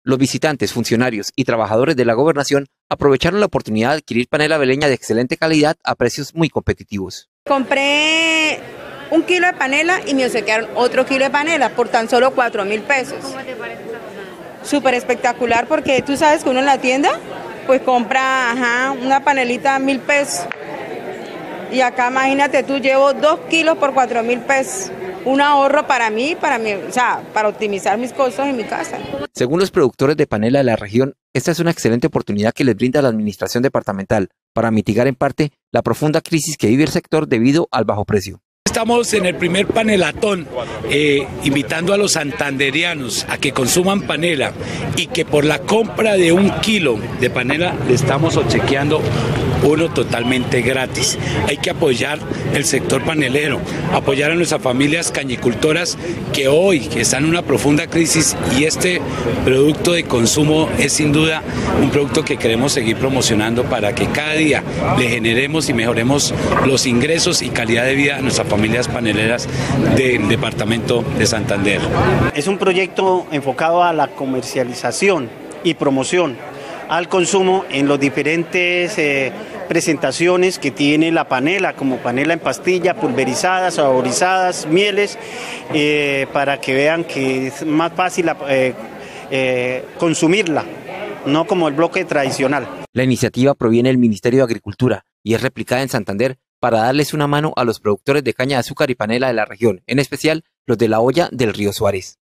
Los visitantes, funcionarios y trabajadores de la gobernación aprovecharon la oportunidad de adquirir panela veleña de excelente calidad a precios muy competitivos. Compré 1 kilo de panela y me obsequiaron otro kilo de panela por tan solo 4.000 pesos. ¿Cómo te parece esa panela? Súper espectacular porque tú sabes que uno en la tienda pues compra una panelita 1.000 pesos. Y acá imagínate tú, llevo 2 kilos por 4.000 pesos. Un ahorro para mí, o sea, para optimizar mis costos en mi casa. Según los productores de panela de la región, esta es una excelente oportunidad que les brinda la administración departamental para mitigar en parte la profunda crisis que vive el sector debido al bajo precio. Estamos en el primer panelatón, invitando a los santanderianos a que consuman panela y que por la compra de 1 kilo de panela le estamos obsequiando uno totalmente gratis. Hay que apoyar el sector panelero, apoyar a nuestras familias cañicultoras que hoy están en una profunda crisis, y este producto de consumo es sin duda un producto que queremos seguir promocionando para que cada día le generemos y mejoremos los ingresos y calidad de vida a nuestras familias paneleras del departamento de Santander. Es un proyecto enfocado a la comercialización y promoción al consumo en los diferentes presentaciones que tiene la panela, como panela en pastilla, pulverizadas, saborizadas, mieles, para que vean que es más fácil consumirla, no como el bloque tradicional. La iniciativa proviene del Ministerio de Agricultura y es replicada en Santander para darles una mano a los productores de caña de azúcar y panela de la región, en especial los de la olla del río Suárez.